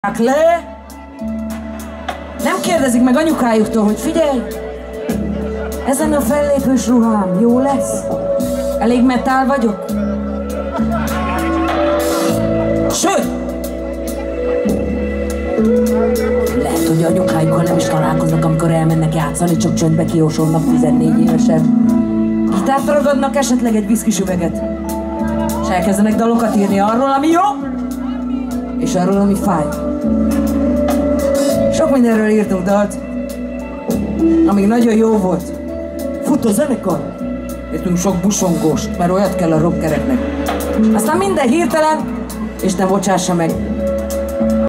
Le. Nem kérdezik meg anyukájuktól, hogy figyelj, ezen a fellépős ruhám jó lesz? Elég metál vagyok? Sőt! Lehet, hogy anyukájukkal nem is találkoznak, amikor elmennek játszani, csak csöndbe kiósolnak 14 évesen. Gitárt ragadnak, esetleg egy viszkis üveget. És elkezdenek dalokat írni arról, ami jó, és arról, ami fáj. Sok mindenről írtunk dalt, amíg nagyon jó volt. Fut a zenekar. Írtunk sok busongóst, mert olyat kell a rockereknek. Aztán minden hirtelen, és ne bocsássa meg,